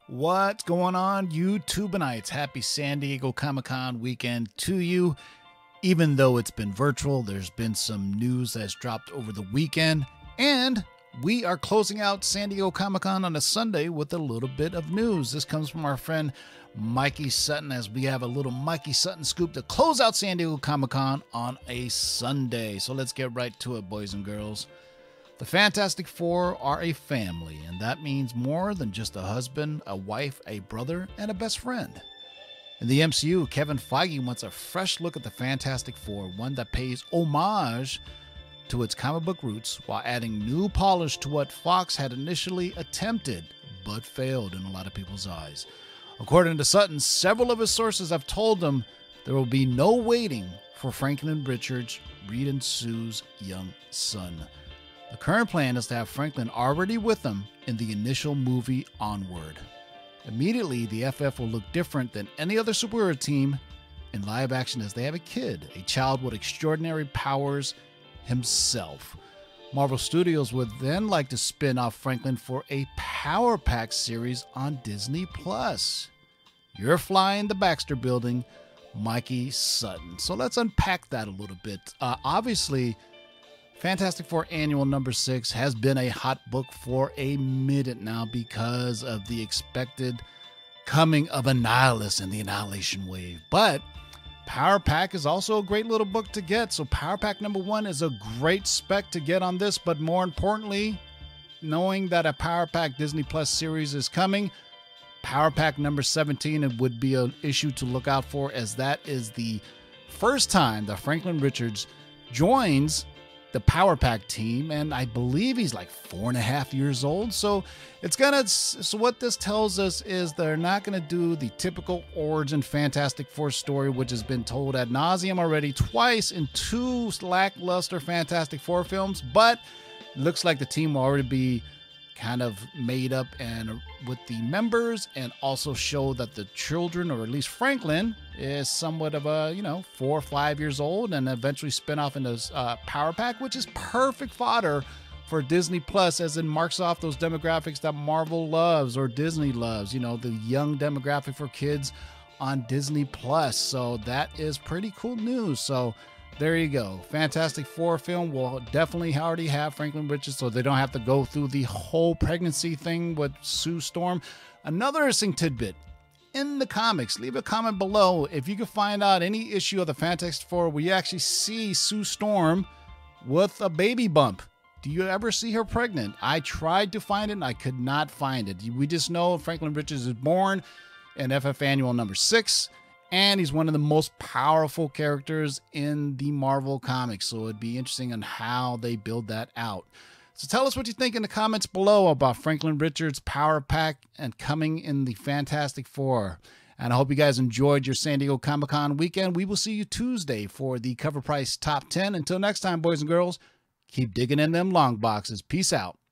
What's going on, YouTubenites? Happy San Diego Comic-Con weekend to you. Even though it's been virtual, there's been some news that's dropped over the weekend, and we are closing out San Diego Comic-Con on a Sunday with a little bit of news. This comes from our friend Mikey Sutton, as we have a little Mikey Sutton scoop to close out San Diego Comic-Con on a Sunday. So let's get right to it, boys and girls. The Fantastic Four are a family, and that means more than just a husband, a wife, a brother, and a best friend. In the MCU, Kevin Feige wants a fresh look at the Fantastic Four, one that pays homage to its comic book roots while adding new polish to what Fox had initially attempted, but failed in a lot of people's eyes. According to Sutton, several of his sources have told him there will be no waiting for Franklin Richards, Reed and Sue's young son. The current plan is to have Franklin already with them in the initial movie Onward. Immediately, the FF will look different than any other superhero team in live action, as they have a kid, a child with extraordinary powers himself. Marvel Studios would then like to spin off Franklin for a Power Pack series on Disney+. You're flying the Baxter Building, Mikey Sutton. So let's unpack that a little bit. Obviously, Fantastic Four Annual number 6 has been a hot book for a minute now because of the expected coming of Annihilus and the Annihilation Wave. But Power Pack is also a great little book to get. So Power Pack number 1 is a great spec to get on this. But more importantly, knowing that a Power Pack Disney Plus series is coming, Power Pack number 17 would be an issue to look out for, as that is the first time that Franklin Richards joins the Power Pack team, and I believe he's like 4.5 years old. So what this tells us is they're not gonna do the typical origin Fantastic Four story, which has been told ad nauseum already twice in 2 lackluster Fantastic Four films. But it looks like the team will already be kind of made up and with the members, and also show that the children, or at least Franklin, is somewhat of a 4 or 5 years old, and eventually spin off into Power Pack, which is perfect fodder for Disney Plus, as it marks off those demographics that Marvel loves or Disney loves, the young demographic for kids on Disney Plus. So that is pretty cool news. So there you go. Fantastic Four film will definitely already have Franklin Richards, so they don't have to go through the whole pregnancy thing with Sue Storm. Another interesting tidbit: in the comics, leave a comment below if you can find out any issue of the Fantastic Four where you actually see Sue Storm with a baby bump. Do you ever see her pregnant? I tried to find it and I could not find it. We just know Franklin Richards is born in FF Annual number 6. And he's one of the most powerful characters in the Marvel comics. So it'd be interesting on how they build that out. So tell us what you think in the comments below about Franklin Richards' Power Pack and coming in the Fantastic Four. And I hope you guys enjoyed your San Diego Comic-Con weekend. We will see you Tuesday for the Cover Price Top 10. Until next time, boys and girls, keep digging in them long boxes. Peace out.